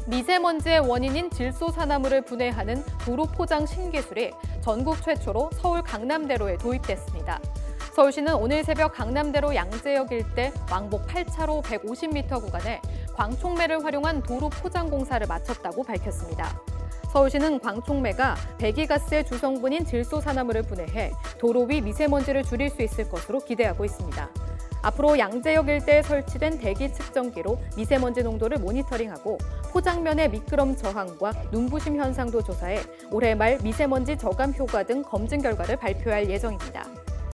미세먼지의 원인인 질소산화물을 분해하는 도로 포장 신기술이 전국 최초로 서울 강남대로에 도입됐습니다. 서울시는 오늘 새벽 강남대로 양재역 일대 왕복 8차로 150m 구간에 광촉매를 활용한 도로 포장 공사를 마쳤다고 밝혔습니다. 서울시는 광촉매가 배기가스의 주성분인 질소산화물을 분해해 도로 위 미세먼지를 줄일 수 있을 것으로 기대하고 있습니다. 앞으로 양재역 일대에 설치된 대기 측정기로 미세먼지 농도를 모니터링하고 포장면의 미끄럼 저항과 눈부심 현상도 조사해 올해 말 미세먼지 저감 효과 등 검증 결과를 발표할 예정입니다.